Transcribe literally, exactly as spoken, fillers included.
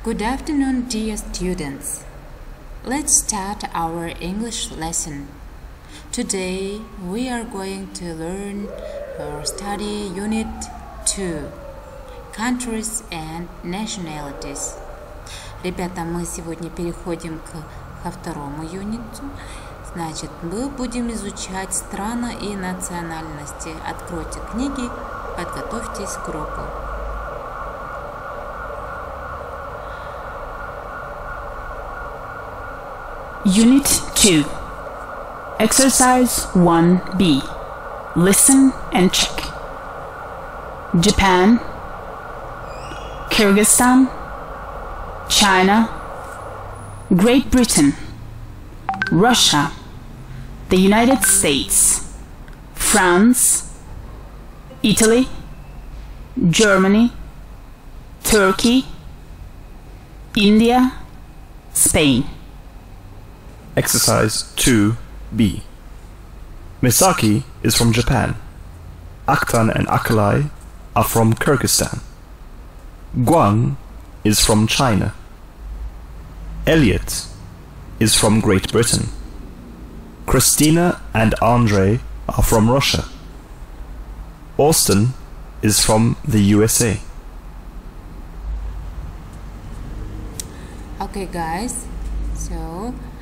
Good afternoon, dear students. Let's start our English lesson. Today we are going to learn or study Unit two, Countries and Nationalities. Ребята, мы сегодня переходим к, ко второму юниту. Значит, мы будем изучать страны и национальности. Откройте книги, подготовьтесь к уроку. Unit two. Exercise one B. Listen and check. Japan, Kyrgyzstan, China, Great Britain, Russia, the United States, France, Italy, Germany, Turkey, India, Spain. Exercise two B. Misaki is from Japan. Akhtan and Akalai are from Kyrgyzstan. Guang is from China. Elliot is from Great Britain. Christina and Andre are from Russia. Austin is from the U S A. Okay guys, so